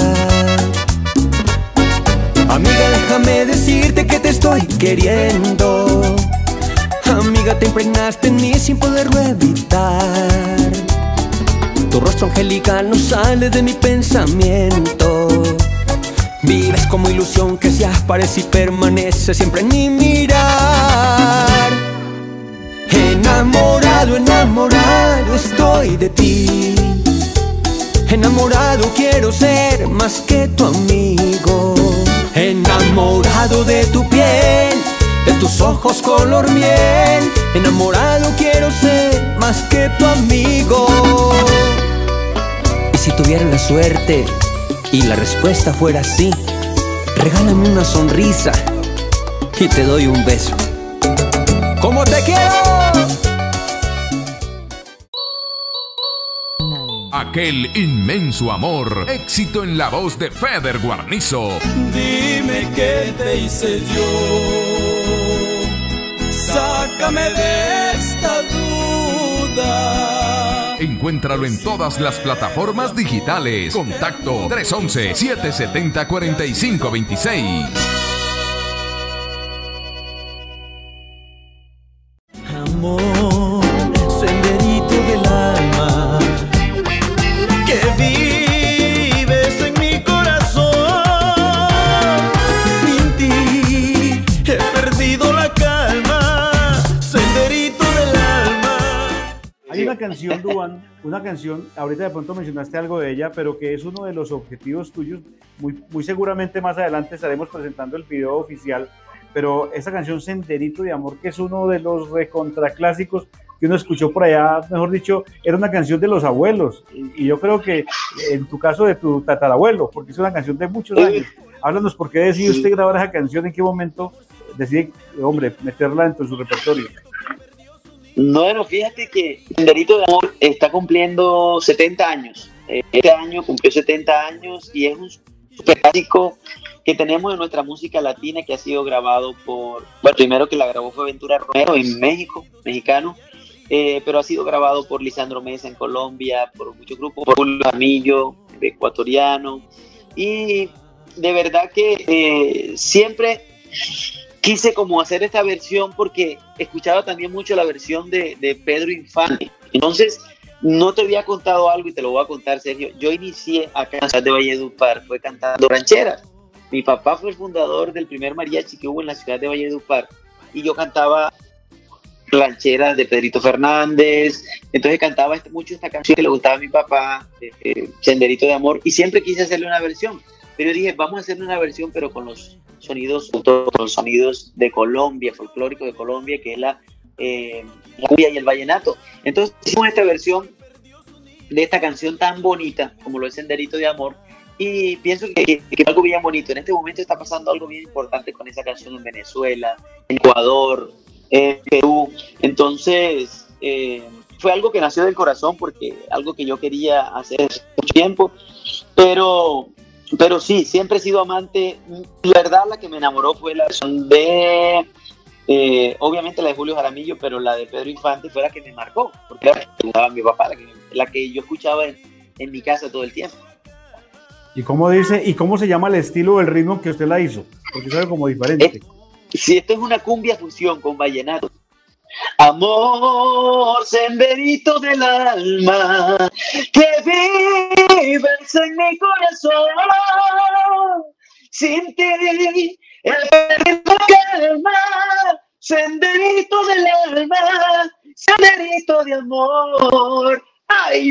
Amiga, déjame decirte que te estoy queriendo. Amiga, te impregnaste en mí sin poderlo evitar. Tu rostro angelical no sale de mi pensamiento. Vives como ilusión que se aparece y permanece siempre en mi mirar. Enamorado, enamorado estoy de ti. Enamorado quiero ser más que tu amigo. Enamorado de tu piel, de tus ojos color miel. Enamorado quiero ser más que tu amigo. Y si tuviera la suerte y la respuesta fuera sí, regálame una sonrisa y te doy un beso. ¡Como te quiero! Aquel inmenso amor. Éxito en la voz de Feder Guarnizo. Dime qué te hice yo. Sácame de esta duda. Encuéntralo en todas las plataformas digitales. Contacto tres once, siete setenta, cuarenta y cinco veintiséis. Amor, senderito del alma, que vives en mi corazón. Sin ti he perdido la calma, senderito del alma. Hay una canción, Duan, una canción, ahorita de pronto mencionaste algo de ella, pero que es uno de los objetivos tuyos. Muy, muy seguramente más adelante estaremos presentando el video oficial, pero esa canción Senderito de Amor, que es uno de los recontraclásicos que uno escuchó por allá, mejor dicho, era una canción de los abuelos, y, y yo creo que en tu caso de tu tatarabuelo, porque es una canción de muchos años. Háblanos, ¿por qué decide usted grabar esa canción? ¿En qué momento decide, hombre, meterla dentro de su repertorio? Bueno, fíjate que Senderito de Amor está cumpliendo setenta años. Este año cumplió setenta años y es un super clásico que tenemos en nuestra música latina, que ha sido grabado por, bueno, primero que la grabó fue Ventura Romero en México, mexicano, eh, pero ha sido grabado por Lisandro Mesa en Colombia, por muchos grupos, por Julio Jaramillo, ecuatoriano, y de verdad que eh, siempre quise como hacer esta versión porque escuchaba también mucho la versión de, de Pedro Infante. Entonces, no te había contado algo y te lo voy a contar, Sergio. Yo inicié acá en la ciudad de Valledupar, fue cantando rancheras. Mi papá fue el fundador del primer mariachi que hubo en la ciudad de Valledupar y yo cantaba rancheras de Pedrito Fernández. Entonces cantaba este, mucho esta canción que le gustaba a mi papá, eh, Senderito de Amor, y siempre quise hacerle una versión. Pero yo dije, vamos a hacerle una versión, pero con los sonidos, con los sonidos de Colombia, folclórico de Colombia, que es la, eh, la cumbia y el vallenato. Entonces hicimos esta versión de esta canción tan bonita como lo es Senderito de Amor, y pienso que, que, que es algo bien bonito. En este momento está pasando algo bien importante con esa canción en Venezuela, en Ecuador, en Perú. Entonces, eh, fue algo que nació del corazón porque algo que yo quería hacer hace mucho tiempo, pero, pero sí, siempre he sido amante. La verdad, la que me enamoró fue la versión de, eh, obviamente la de Julio Jaramillo, pero la de Pedro Infante fue la que me marcó, porque era la que escuchaba mi papá, la que, la que yo escuchaba en, en mi casa todo el tiempo. ¿Y cómo dice, y cómo se llama el estilo o el ritmo que usted la hizo? Porque es algo como diferente. Es, si esto es una cumbia fusión con vallenato. Amor, senderito del alma, que vives en mi corazón. Sin ti, el perdido calma, senderito del alma, senderito de amor. ¡Ay,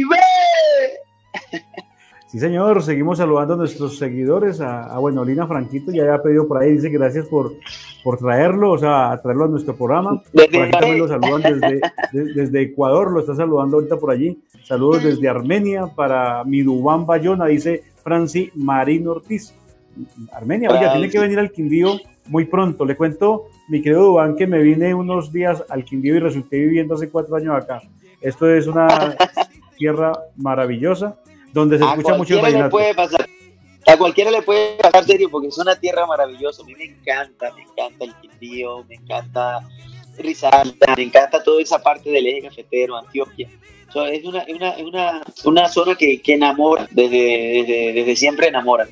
ve! Sí, señor, seguimos saludando a nuestros seguidores, a, a bueno, Lina Franquito ya había pedido por ahí, dice gracias por, por traerlo, o sea, a traerlo a nuestro programa. Por aquí también lo saludan desde, de, desde Ecuador, lo está saludando ahorita por allí. Saludos desde Armenia para mi Dubán Bayona, dice Franci Marín Ortiz. Armenia, oiga, tiene que venir al Quindío muy pronto. Le cuento, mi querido Dubán, que me vine unos días al Quindío y resulté viviendo hace cuatro años acá. Esto es una tierra maravillosa, donde se escucha mucho el vallenato. Puede pasar, a cualquiera le puede pasar, serio, porque es una tierra maravillosa. A mí me encanta, me encanta el Quindío, me encanta Risaralda, me encanta toda esa parte del eje cafetero, Antioquia. O sea, es una, es una, es una, una zona que, que enamora, desde, desde, desde siempre enamora.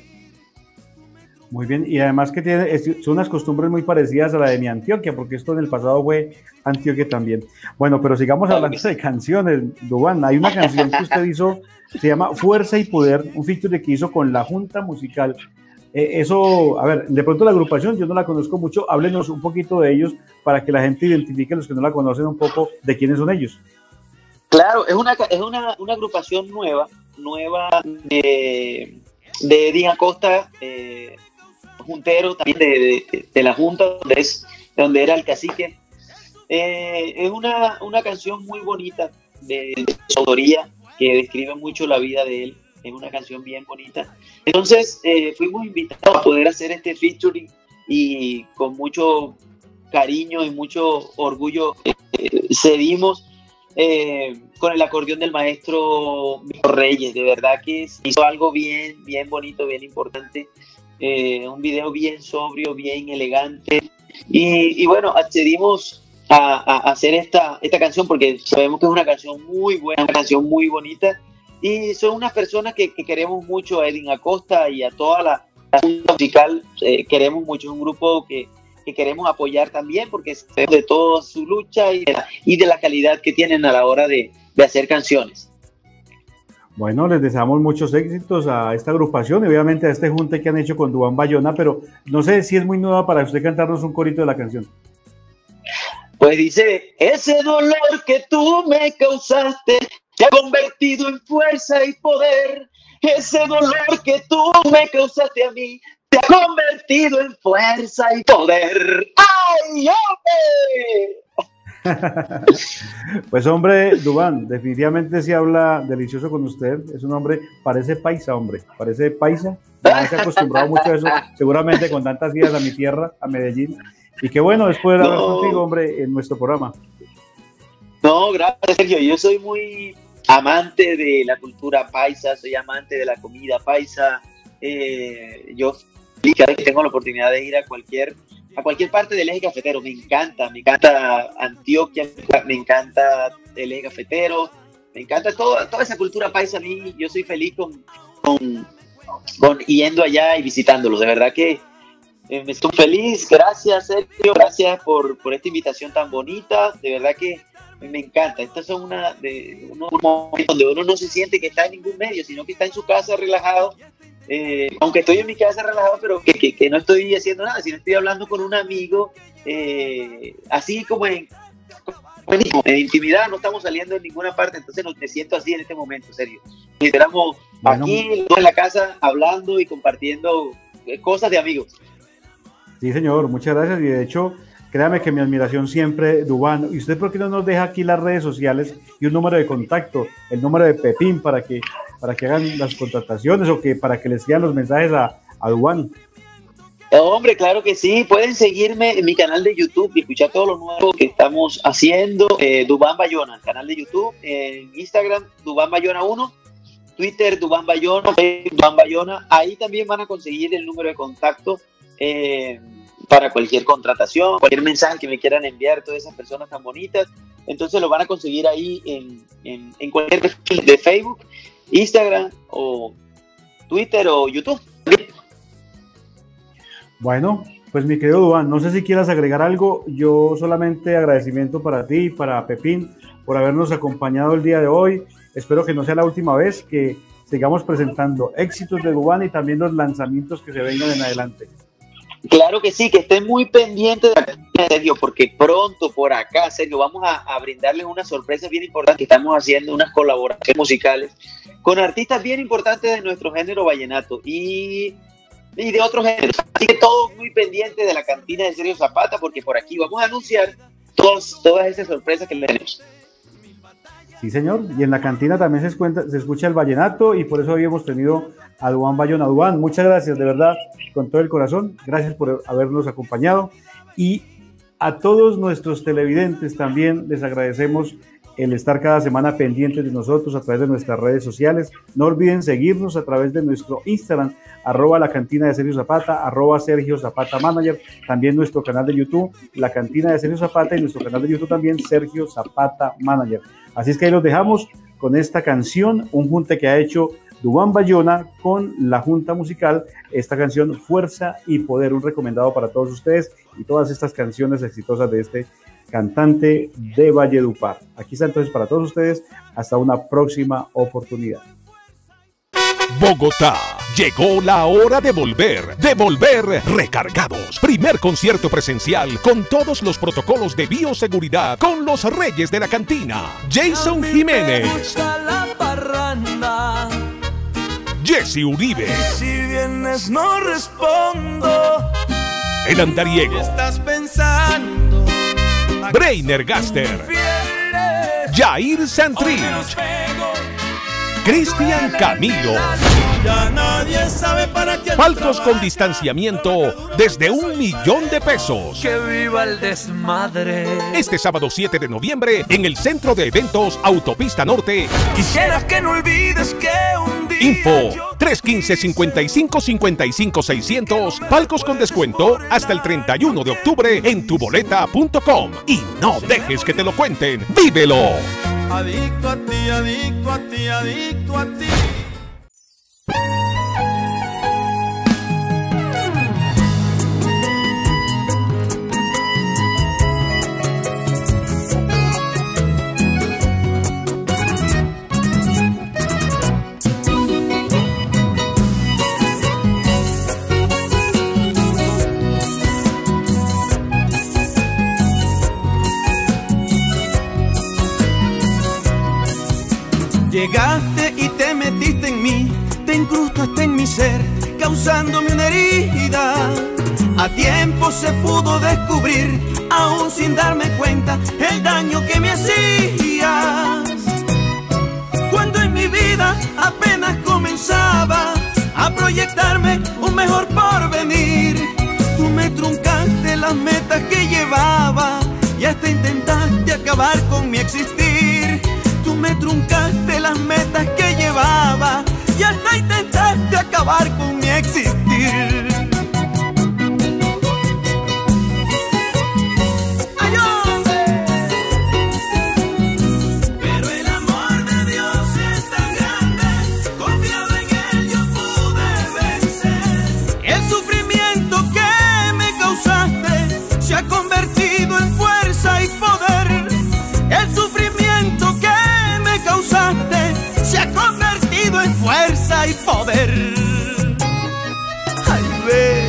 Muy bien, y además que tiene, son unas costumbres muy parecidas a la de mi Antioquia, porque esto en el pasado fue Antioquia también. Bueno, pero sigamos hablando de canciones, Dubán. Hay una canción que usted hizo, se llama Fuerza y Poder, un feature que hizo con la Junta Musical. Eh, eso, a ver, de pronto la agrupación, yo no la conozco mucho, háblenos un poquito de ellos para que la gente identifique, los que no la conocen, un poco de quiénes son ellos. Claro, es una, es una, una agrupación nueva, nueva de, de Edwin Acosta, eh, juntero también de, de, de la Junta, donde, es, donde era el cacique. Eh, es una, una canción muy bonita de, de su autoría, que describe mucho la vida de él. Es una canción bien bonita. Entonces eh, fuimos invitados a poder hacer este featuring y con mucho cariño y mucho orgullo eh, cedimos eh, con el acordeón del maestro Víctor Reyes. De verdad que hizo algo bien, bien bonito, bien importante. Eh, un video bien sobrio, bien elegante, y, y bueno, accedimos a, a hacer esta, esta canción porque sabemos que es una canción muy buena, una canción muy bonita, y son unas personas que, que queremos mucho a Edwin Acosta y a toda la, la Junta Musical, eh, queremos mucho, es un grupo que, que queremos apoyar también porque sabemos de toda su lucha y de, la, y de la calidad que tienen a la hora de, de hacer canciones. Bueno, les deseamos muchos éxitos a esta agrupación y obviamente a este junte que han hecho con Dubán Bayona, pero no sé si es muy nueva para usted cantarnos un corito de la canción. Pues dice, ese dolor que tú me causaste te ha convertido en fuerza y poder. Ese dolor que tú me causaste a mí te ha convertido en fuerza y poder. ¡Ay, hombre! Pues hombre, Dubán, definitivamente se habla delicioso con usted. Es un hombre, parece paisa, hombre, parece paisa. Ya se ha acostumbrado mucho a eso, seguramente con tantas idas a mi tierra, a Medellín. Y qué bueno después de hablar no. contigo, hombre, en nuestro programa. No, gracias, Sergio. Yo soy muy amante de la cultura paisa, soy amante de la comida paisa. Eh, yo cada vez que tengo la oportunidad de ir a cualquier a cualquier parte del eje cafetero, me encanta, me encanta Antioquia, me encanta el eje cafetero, me encanta toda, toda esa cultura paisa a mí. Yo soy feliz con, con, con yendo allá y visitándolos, de verdad que eh, me estoy feliz. Gracias, Sergio, gracias por, por esta invitación tan bonita, de verdad que me encanta. Estas son una de unos momentos donde uno no se siente que está en ningún medio, sino que está en su casa relajado. Eh, aunque estoy en mi casa relajado, pero que, que, que no estoy haciendo nada, sino estoy hablando con un amigo, eh, así como en, en intimidad, no estamos saliendo en ninguna parte, entonces no, me siento así en este momento, serio. Esperamos bueno, aquí, en la casa, hablando y compartiendo cosas de amigos. Sí, señor, muchas gracias, y de hecho, créame que mi admiración siempre, Dubán. ¿Y usted por qué no nos deja aquí las redes sociales y un número de contacto, el número de Pepín, para que para que hagan las contrataciones o que para que les sigan los mensajes a, a Duván. Hombre, claro que sí. Pueden seguirme en mi canal de YouTube y escuchar todo lo nuevo que estamos haciendo. Eh, Duván Bayona, canal de YouTube, en Instagram, Duván Bayona uno, Twitter, Duván Bayona, Facebook, Duván Bayona. Ahí también van a conseguir el número de contacto eh, para cualquier contratación, cualquier mensaje que me quieran enviar, todas esas personas tan bonitas. Entonces lo van a conseguir ahí en, en, en cualquier perfil de Facebook, Instagram o Twitter o YouTube. Bueno, pues mi querido Duván, no sé si quieras agregar algo. Yo solamente agradecimiento para ti y para Pepín por habernos acompañado el día de hoy. Espero que no sea la última vez, que sigamos presentando éxitos de Duván y también los lanzamientos que se vengan en adelante. Claro que sí, que estén muy pendientes de la cantina de Sergio, porque pronto por acá, Sergio, vamos a, a brindarles una sorpresa bien importante. Estamos haciendo unas colaboraciones musicales con artistas bien importantes de nuestro género vallenato y, y de otros géneros. Así que todos muy pendientes de la cantina de Sergio Zapata, porque por aquí vamos a anunciar todos, todas esas sorpresas que tenemos. Sí, señor, y en la cantina también se, escuenta, se escucha el vallenato y por eso hoy hemos tenido a Duván Bayona. Duván, muchas gracias, de verdad, con todo el corazón, gracias por habernos acompañado y a todos nuestros televidentes también les agradecemos el estar cada semana pendientes de nosotros a través de nuestras redes sociales. No olviden seguirnos a través de nuestro Instagram, arroba la cantina de Sergio Zapata, arroba Sergio Zapata Manager, también nuestro canal de YouTube, la cantina de Sergio Zapata, y nuestro canal de YouTube también, Sergio Zapata Manager. Así es que ahí los dejamos con esta canción, un junte que ha hecho Duván Bayona con la Junta Musical, esta canción Fuerza y Poder, un recomendado para todos ustedes y todas estas canciones exitosas de este cantante de Valledupar. Aquí está entonces para todos ustedes, hasta una próxima oportunidad. Bogotá, llegó la hora de volver, de volver recargados. Primer concierto presencial con todos los protocolos de bioseguridad con los reyes de la cantina. Jason Jiménez, Jesse Uribe, si vienes no respondo. El Andariego, ¿Qué estás pensando? Breiner Gaster, Jair Santrich, Cristian Camilo. Ya nadie sabe para quién Palcos con distanciamiento desde un millón de pesos. Que viva el desmadre. Este sábado siete de noviembre en el Centro de Eventos Autopista Norte. Quisiera que no olvides que un día Info tres uno cinco, cincuenta y cinco, cincuenta y cinco, seiscientos. Palcos con descuento hasta el treinta y uno de octubre en tuboleta punto com. Y no dejes que te lo cuenten. ¡Vívelo! Adicto a ti, adicto a ti, adicto a ti. Llegaste y te metiste en mí, te incrustaste en mi ser, causándome una herida. A tiempo se pudo descubrir, aún sin darme cuenta, el daño que me hacías. Cuando en mi vida apenas comenzaba a proyectarme un mejor porvenir, tú me truncaste las metas que llevaba y hasta intentaste acabar con mi existir. Tú me truncaste las metas que llevaba y hasta intentaste acabar con mi existir. ¡Ay, hombre! Pero el amor de Dios es tan grande, confiado en Él yo pude vencer. El sufrimiento que me causaste se ha convertido en fuerza y poder. El sufrimiento que se ha convertido en fuerza y poder. Ay, ve.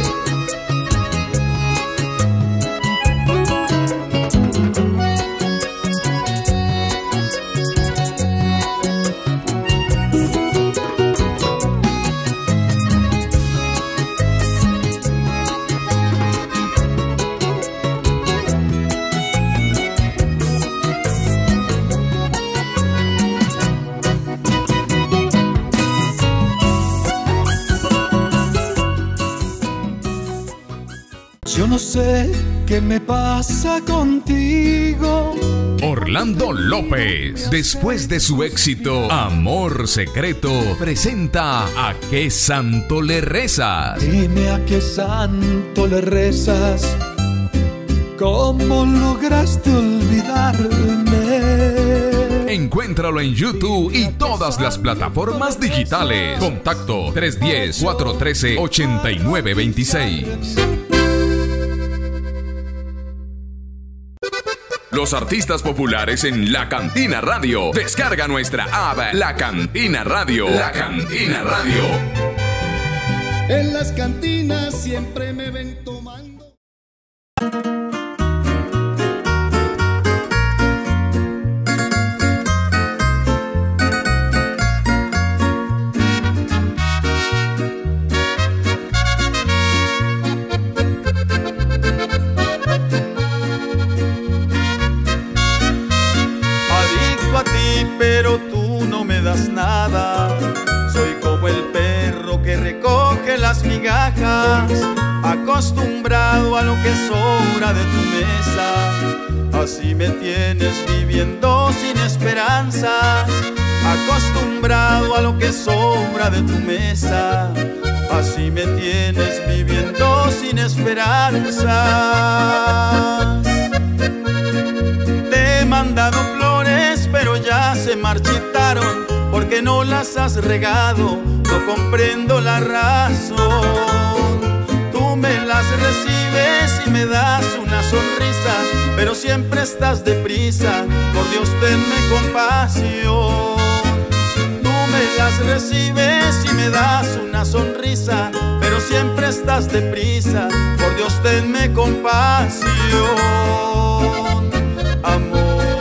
Yo no sé qué me pasa contigo. Orlando López, después de su éxito Amor Secreto, presenta ¿A qué santo le rezas? Dime a qué santo le rezas. ¿Cómo lograste olvidarme? Encuéntralo en YouTube y todas las plataformas digitales. Contacto tres uno cero, cuatro uno tres, ocho nueve dos seis. Los artistas populares en La Cantina Radio. Descarga nuestra app La Cantina Radio. La Cantina Radio. En las cantinas siempre me ven tomando. Pero tú no me das nada. Soy como el perro que recoge las migajas, acostumbrado a lo que sobra de tu mesa. Así me tienes viviendo sin esperanzas, acostumbrado a lo que sobra de tu mesa. Así me tienes viviendo sin esperanzas. Te he mandado flores, pero ya se marchitaron, porque no las has regado, no comprendo la razón. Tú me las recibes y me das una sonrisa, pero siempre estás deprisa, por Dios tenme compasión. Tú me las recibes y me das una sonrisa, pero siempre estás deprisa, por Dios tenme compasión. Amor.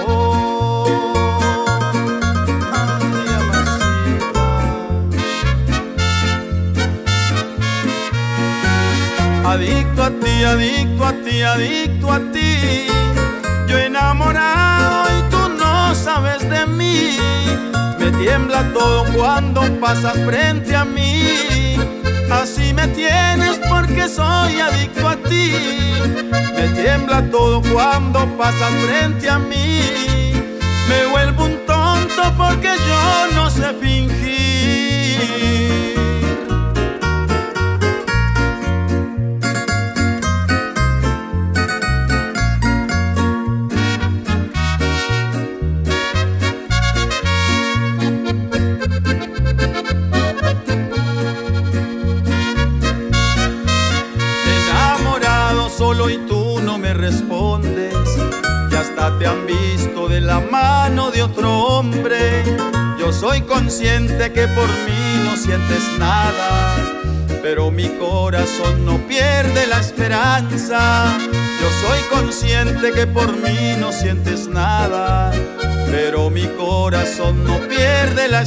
Adicto a ti, adicto a ti, adicto a ti. Yo enamorado y tú no sabes de mí. Me tiembla todo cuando pasas frente a mí. Así me tienes porque soy adicto a ti. Me tiembla todo cuando pasas frente a mí. Me vuelvo un tonto porque yo no sé fingir. Y tú no me respondes, y hasta te han visto de la mano de otro hombre. Yo soy consciente que por mí no sientes nada, pero mi corazón no pierde la esperanza. Yo soy consciente que por mí no sientes nada, pero mi corazón no pierde la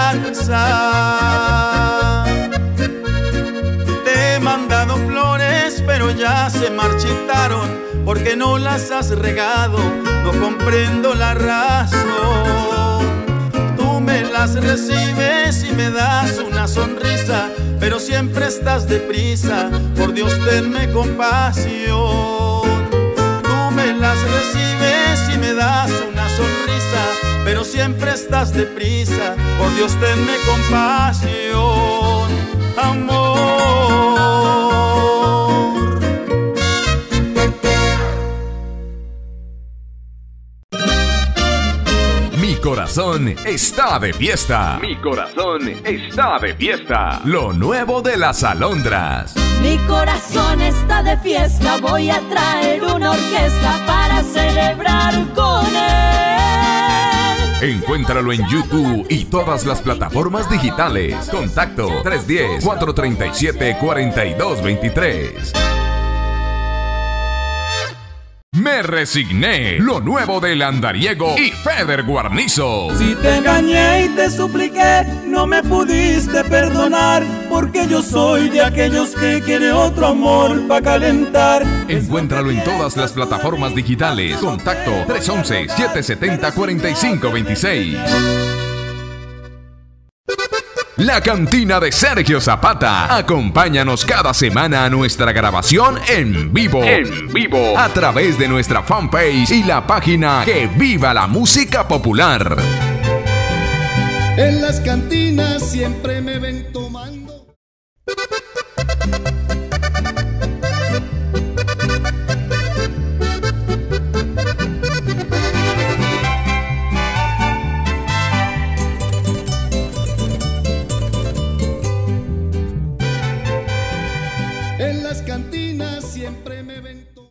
esperanza. Te he mandado flores, pero ya se marchitaron, porque no las has regado, no comprendo la razón. Tú me las recibes y me das una sonrisa, pero siempre estás deprisa, por Dios tenme compasión. Tú me las recibes y me das una sonrisa, pero siempre estás deprisa, por Dios tenme compasión. Amor. Mi corazón está de fiesta. Mi corazón está de fiesta. Lo nuevo de las alondras. Mi corazón está de fiesta. Voy a traer una orquesta para celebrar con él. Encuéntralo en YouTube y todas las plataformas digitales. Contacto tres uno cero, cuatro tres siete, cuatro dos dos tres. Me resigné. Lo nuevo del Andariego y Feder Guarnizo. Si te engañé y te supliqué, no me pudiste perdonar, porque yo soy de aquellos que quiere otro amor para calentar. Encuéntralo en todas las plataformas digitales. Contacto tres uno uno, siete siete cero, cuatro cinco dos seis. La Cantina de Sergio Zapata. Acompáñanos cada semana a nuestra grabación en vivo. En vivo. A través de nuestra fanpage y la página Que Viva la Música Popular. En las cantinas siempre me ven